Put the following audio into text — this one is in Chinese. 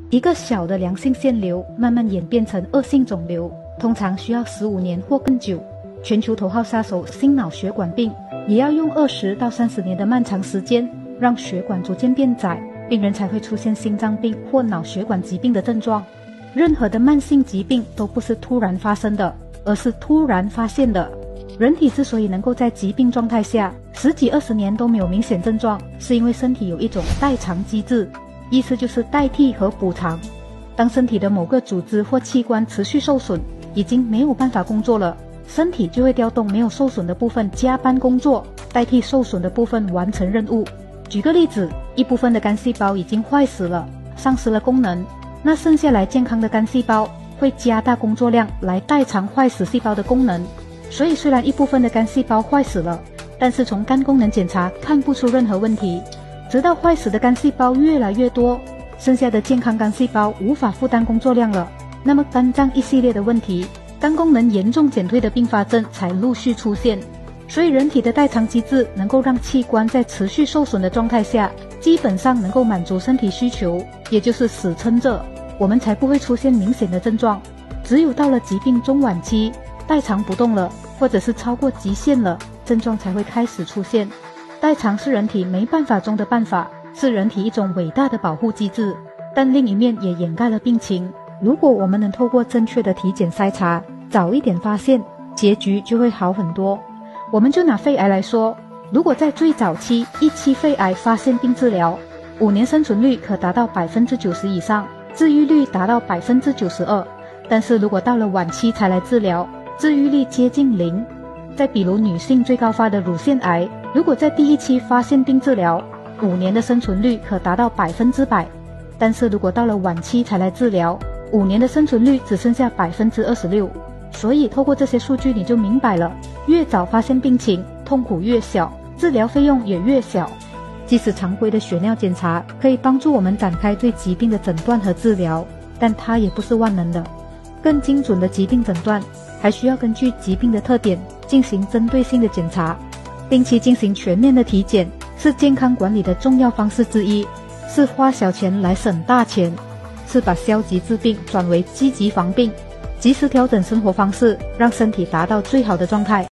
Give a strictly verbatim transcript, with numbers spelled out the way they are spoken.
一个小的良性腺瘤慢慢演变成恶性肿瘤，通常需要十五年或更久。全球头号杀手心脑血管病也要用二十到三十年的漫长时间，让血管逐渐变窄，病人才会出现心脏病或脑血管疾病的症状。任何的慢性疾病都不是突然发生的，而是突然发现的。人体之所以能够在疾病状态下十几二十年都没有明显症状，是因为身体有一种代偿机制，意思就是代替和补偿。当身体的某个组织或器官持续受损，已经没有办法工作了，身体就会调动没有受损的部分加班工作，代替受损的部分完成任务。举个例子，一部分的肝细胞已经坏死了，丧失了功能，那剩下来健康的肝细胞会加大工作量来代偿坏死细胞的功能。所以虽然一部分的肝细胞坏死了，但是从肝功能检查看不出任何问题，直到坏死的肝细胞越来越多，剩下的健康肝细胞无法负担工作量了，那么肝脏一系列的问题，肝功能严重减退的并发症才陆续出现。所以人体的代偿机制能够让器官在持续受损的状态下，基本上能够满足身体需求，也就是死撑着，我们才不会出现明显的症状。只有到了疾病中晚期，代偿不动了，或者是超过极限了，症状才会开始出现。代偿是人体没办法中的办法，是人体一种伟大的保护机制，但另一面也掩盖了病情。如果我们能透过正确的体检筛查，早一点发现，结局就会好很多。我们就拿肺癌来说，如果在最早期一期肺癌发现并治疗，五年生存率可达到百分之九十以上，治愈率达到百分之九十二。但是如果到了晚期才来治疗，治愈率接近零。再比如女性最高发的乳腺癌，如果在第一期发现并治疗，五年的生存率可达到百分之百。但是如果到了晚期才来治疗，五年的生存率只剩下百分之二十六。所以透过这些数据你就明白了，越早发现病情，痛苦越小，治疗费用也越小。即使常规的血尿检查可以帮助我们展开对疾病的诊断和治疗，但它也不是万能的。更精准的疾病诊断还需要根据疾病的特点进行针对性的检查。定期进行全面的体检是健康管理的重要方式之一，是花小钱来省大钱，是把消极治病转为积极防病，及时调整生活方式，让身体达到最好的状态。